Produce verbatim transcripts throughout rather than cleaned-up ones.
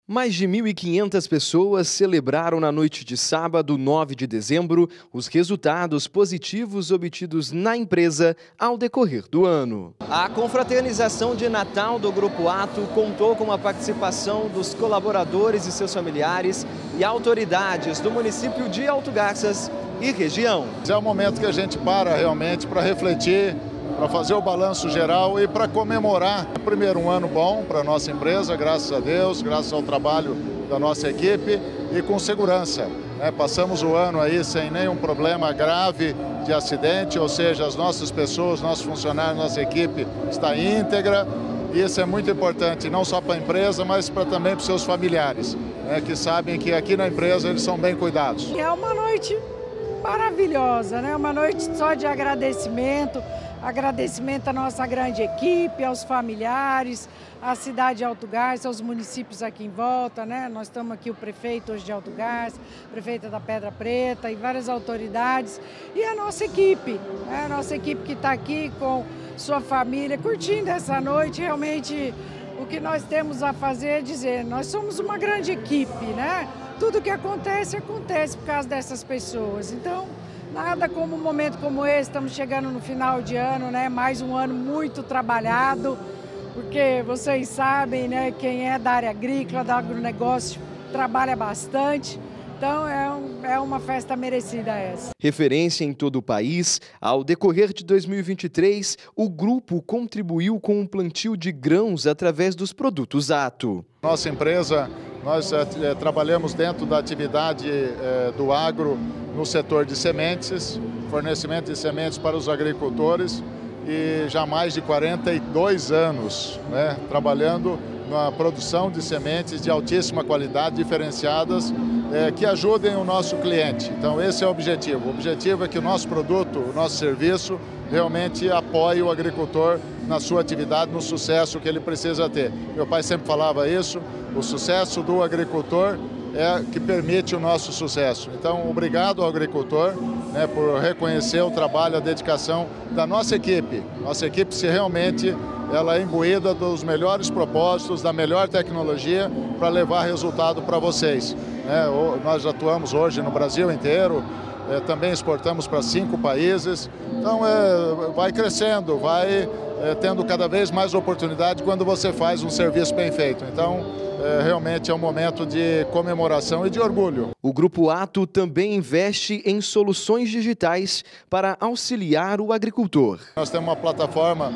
Mais de mil e quinhentas pessoas celebraram na noite de sábado, nove de dezembro, os resultados positivos obtidos na empresa ao decorrer do ano. A confraternização de Natal do Grupo Ato contou com a participação dos colaboradores e seus familiares e autoridades do município de Alto Garças e região. É o momento que a gente para realmente para refletir, para fazer o balanço geral e para comemorar, primeiro, um ano bom para a nossa empresa, graças a Deus, graças ao trabalho da nossa equipe e com segurança. Né? Passamos o ano aí sem nenhum problema grave de acidente, ou seja, as nossas pessoas, nossos funcionários, nossa equipe está íntegra. E isso é muito importante, não só para a empresa, mas para, também para os seus familiares, né? Que sabem que aqui na empresa eles são bem cuidados. É uma noite maravilhosa, né? Uma noite só de agradecimento. Agradecimento à nossa grande equipe, aos familiares, à cidade de Alto Garças, aos municípios aqui em volta, né? Nós estamos aqui, o prefeito hoje de Alto Garças, prefeita da Pedra Preta e várias autoridades. E a nossa equipe, né? A nossa equipe que está aqui com sua família, curtindo essa noite. Realmente, o que nós temos a fazer é dizer, nós somos uma grande equipe, né? Tudo que acontece, acontece por causa dessas pessoas. Então, nada como um momento como esse, estamos chegando no final de ano, né? Mais um ano muito trabalhado, porque vocês sabem, né? Quem é da área agrícola, do agronegócio, trabalha bastante. Então é, um, é uma festa merecida essa. Referência em todo o país, ao decorrer de dois mil e vinte e três, o grupo contribuiu com o plantio de grãos através dos produtos Ato. Nossa empresa, nós é, trabalhamos dentro da atividade é, do agro no setor de sementes, fornecimento de sementes para os agricultores e já há mais de quarenta e dois anos, né, trabalhando na produção de sementes de altíssima qualidade, diferenciadas, é, que ajudem o nosso cliente. Então esse é o objetivo. O objetivo é que o nosso produto, o nosso serviço, realmente apoie o agricultor na sua atividade, no sucesso que ele precisa ter. Meu pai sempre falava isso, o sucesso do agricultor é que permite o nosso sucesso. Então, obrigado ao agricultor, né, por reconhecer o trabalho, a dedicação da nossa equipe. Nossa equipe, se realmente ela é imbuída dos melhores propósitos, da melhor tecnologia para levar resultado para vocês. Né? Nós atuamos hoje no Brasil inteiro, é, também exportamos para cinco países. Então, é, vai crescendo, vai é, tendo cada vez mais oportunidade quando você faz um serviço bem feito. Então, É, realmente é um momento de comemoração e de orgulho. O Grupo Ato também investe em soluções digitais para auxiliar o agricultor. Nós temos uma plataforma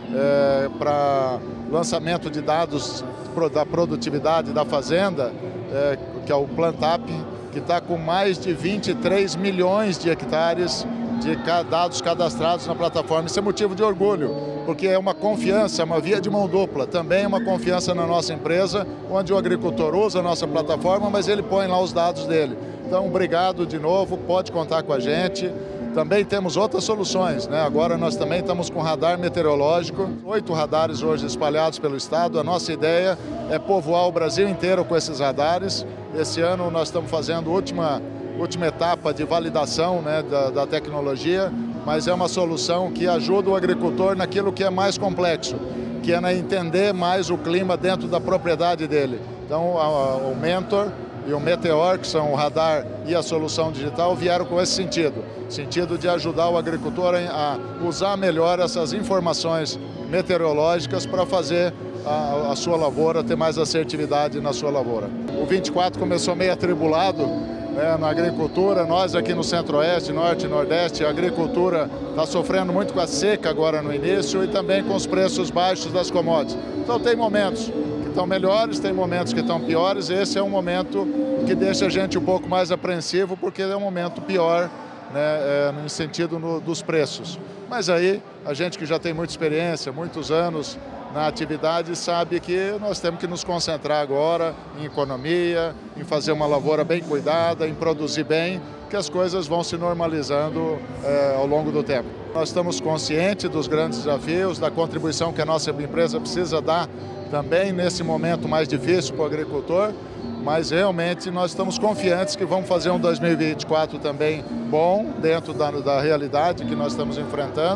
é, para lançamento de dados da produtividade da fazenda, é, que é o Plantap, que está com mais de vinte e três milhões de hectares de dados cadastrados na plataforma. Isso é motivo de orgulho, porque é uma confiança, uma via de mão dupla. Também é uma confiança na nossa empresa, onde o agricultor usa a nossa plataforma, mas ele põe lá os dados dele. Então, obrigado de novo, pode contar com a gente. Também temos outras soluções, né? Agora nós também estamos com radar meteorológico, oito radares hoje espalhados pelo estado. A nossa ideia é povoar o Brasil inteiro com esses radares. Esse ano nós estamos fazendo a última, última etapa de validação, né, da, da tecnologia, mas é uma solução que ajuda o agricultor naquilo que é mais complexo, que é entender mais o clima dentro da propriedade dele. Então, a, o Mentor e o Meteor, que são o radar e a solução digital, vieram com esse sentido, sentido de ajudar o agricultor a usar melhor essas informações meteorológicas para fazer a, a sua lavoura ter mais assertividade na sua lavoura. O vinte e quatro começou meio atribulado, né, na agricultura. Nós aqui no Centro-Oeste, Norte e Nordeste, a agricultura está sofrendo muito com a seca agora no início e também com os preços baixos das commodities. Então tem momentos que estão melhores, tem momentos que estão piores. Esse é um momento que deixa a gente um pouco mais apreensivo, porque é um momento pior, né, é, no sentido no, dos preços. Mas aí, a gente que já tem muita experiência, muitos anos na atividade, sabe que nós temos que nos concentrar agora em economia, em fazer uma lavoura bem cuidada, em produzir bem, que as coisas vão se normalizando é, ao longo do tempo. Nós estamos conscientes dos grandes desafios, da contribuição que a nossa empresa precisa dar também nesse momento mais difícil para o agricultor, mas realmente nós estamos confiantes que vamos fazer um dois mil e vinte e quatro também bom, dentro da, da realidade que nós estamos enfrentando,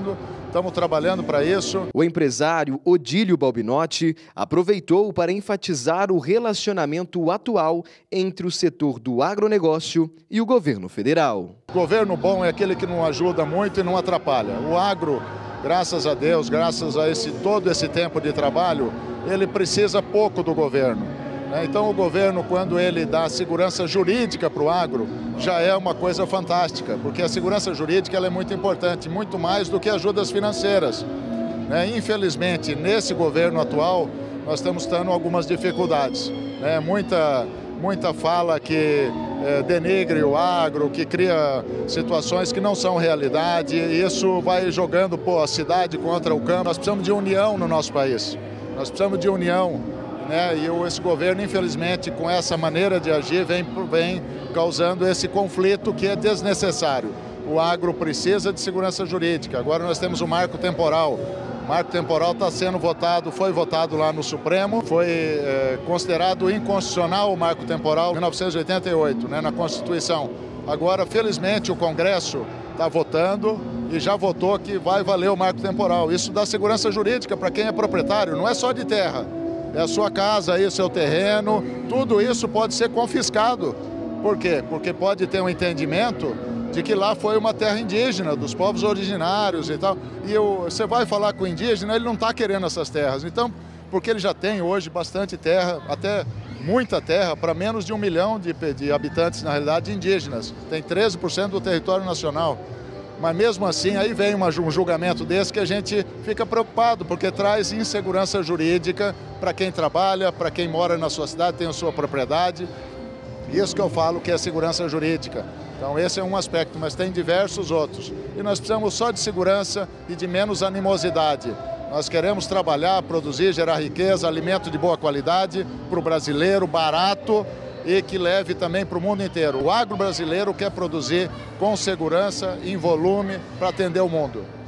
estamos trabalhando para isso. O empresário Odílio Balbinotti aproveitou para enfatizar o relacionamento atual entre o setor do agronegócio e o governo federal. Governo bom é aquele que não ajuda muito e não atrapalha. O agro, graças a Deus, graças a esse, todo esse tempo de trabalho, ele precisa pouco do governo. Então o governo, quando ele dá segurança jurídica para o agro, já é uma coisa fantástica, porque a segurança jurídica ela é muito importante, muito mais do que ajudas financeiras. Infelizmente, nesse governo atual, nós estamos tendo algumas dificuldades. Muita, muita fala que é, denegre o agro, que cria situações que não são realidade, e isso vai jogando pô, a cidade contra o campo. Nós precisamos de união no nosso país, nós precisamos de união. Né? E esse governo, infelizmente, com essa maneira de agir, vem, vem causando esse conflito que é desnecessário. O agro precisa de segurança jurídica. Agora nós temos o marco temporal. O marco temporal está sendo votado, foi votado lá no Supremo, foi é, considerado inconstitucional o marco temporal em mil novecentos e oitenta e oito, né, na Constituição. Agora, felizmente, o Congresso está votando e já votou que vai valer o marco temporal. Isso dá segurança jurídica para quem é proprietário, não é só de terra. É a sua casa, aí, o seu terreno, tudo isso pode ser confiscado. Por quê? Porque pode ter um entendimento de que lá foi uma terra indígena, dos povos originários e tal. E eu, você vai falar com o indígena, ele não está querendo essas terras. Então, porque ele já tem hoje bastante terra, até muita terra, para menos de um milhão de, de habitantes, na realidade, indígenas. Tem treze por cento do território nacional. Mas mesmo assim, aí vem uma, um julgamento desse que a gente fica preocupado, porque traz insegurança jurídica para quem trabalha, para quem mora na sua cidade, tem a sua propriedade. Isso que eu falo que é segurança jurídica. Então esse é um aspecto, mas tem diversos outros. E nós precisamos só de segurança e de menos animosidade. Nós queremos trabalhar, produzir, gerar riqueza, alimento de boa qualidade para o brasileiro, barato, e que leve também para o mundo inteiro. O agro brasileiro quer produzir com segurança, em volume, para atender o mundo.